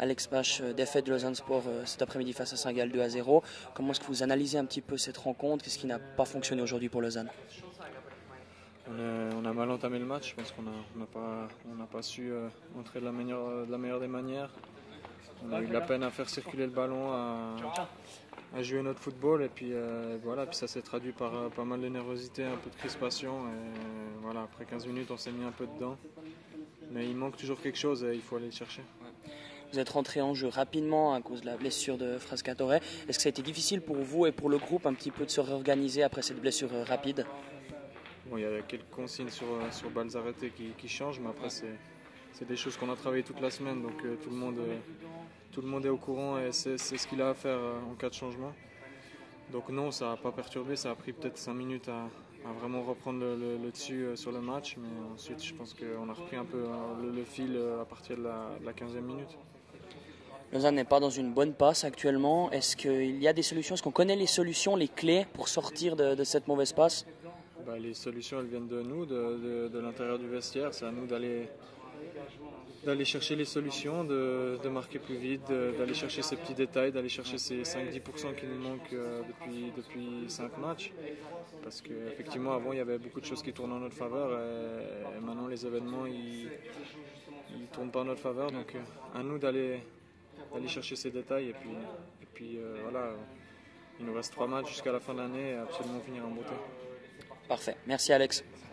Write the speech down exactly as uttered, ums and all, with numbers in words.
Alex Pache, défaite de Lausanne Sport euh, cet après-midi face à Saint-Gall deux à zéro. Comment est-ce que vous analysez un petit peu cette rencontre? Qu'est-ce qui n'a pas fonctionné aujourd'hui pour Lausanne? On a, on a mal entamé le match, je pense qu'on n'a on a pas, on n'a pas su euh, entrer de la, meilleure, de la meilleure des manières. On a eu de la peine à faire circuler le ballon, à, à jouer notre football et puis euh, voilà, puis ça s'est traduit par euh, pas mal de nervosité, un peu de crispation et voilà, après quinze minutes on s'est mis un peu dedans. Mais il manque toujours quelque chose et il faut aller le chercher. Vous êtes rentré en jeu rapidement à cause de la blessure de Frascatore. Est-ce que ça a été difficile pour vous et pour le groupe un petit peu de se réorganiser après cette blessure rapide? Bon, il y a quelques consignes sur, sur balles arrêtées qui, qui changent, mais après c'est, c'est des choses qu'on a travaillé toute la semaine, donc euh, tout, le monde, euh, tout le monde est au courant et c'est, c'est ce qu'il a à faire euh, en cas de changement. Donc non, ça n'a pas perturbé, ça a pris peut-être cinq minutes à, à vraiment reprendre le, le, le dessus euh, sur le match, mais ensuite je pense qu'on a repris un peu euh, le, le fil euh, à partir de la, de la quinzième minute. Lausanne n'est pas dans une bonne passe actuellement. Est-ce qu'il y a des solutions? Est-ce qu'on connaît les solutions, les clés pour sortir de, de cette mauvaise passe? Bah, les solutions elles viennent de nous, de, de, de l'intérieur du vestiaire. C'est à nous d'aller, d'aller chercher les solutions, de, de marquer plus vite, de, d'aller chercher ces petits détails, d'aller chercher ces cinq à dix pour cent qui nous manquent euh, depuis, depuis cinq matchs. Parce qu'effectivement avant il y avait beaucoup de choses qui tournent en notre faveur et, et maintenant les événements ils ne tournent pas en notre faveur. Donc euh, à nous d'aller, d'aller chercher ces détails et puis, et puis euh, voilà, il nous reste trois matchs jusqu'à la fin de l'année et absolument finir en beauté. Parfait. Merci Alex.